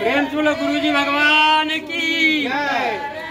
प्रेम से बोलो गुरुजी भगवान की जय।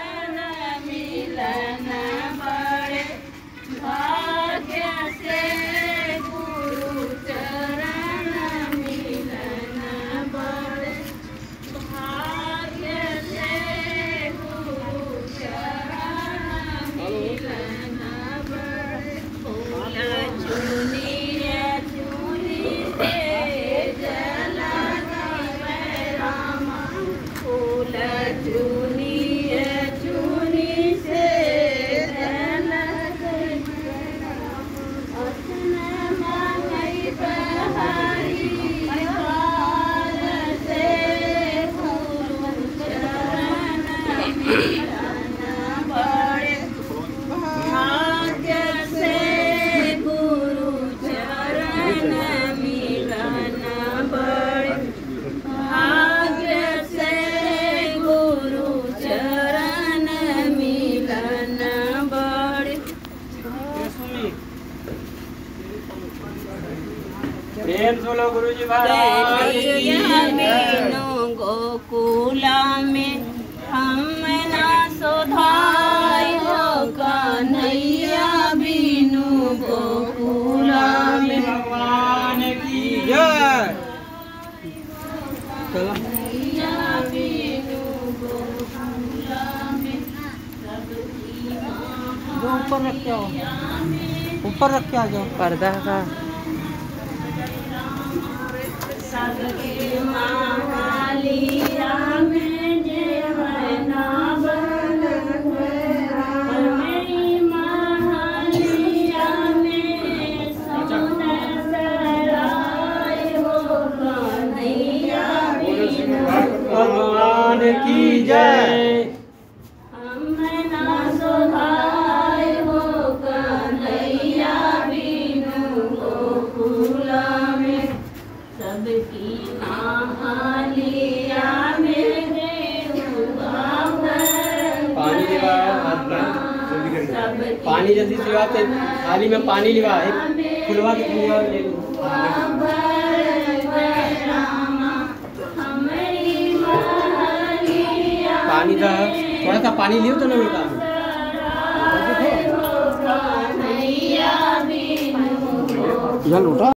प्रेम बोलो गुरुजी गोकुला में हम ना सुधाई हो कन्हैया बिनु गोकुला में भगवान की जय। कन्हैया बिनु गोकुला में ऊपर रख के आओ, ऊपर रख के आ जाओ पर्दा का। सबके महालिया में जेवना बन मेरी महालिया में सोना सराय हो कन्हैया भगवान की जय। हम ना सुधाय हो कन्हैया बिनु गोकुला में सबकी महालिया में पानी लिवा, पानी जल्दी से लिवा, थाली में पानी लिवा, एक फुलवा के फुलवा ले लो। पानी का थोड़ा सा पानी लियो तो नहीं मिलता।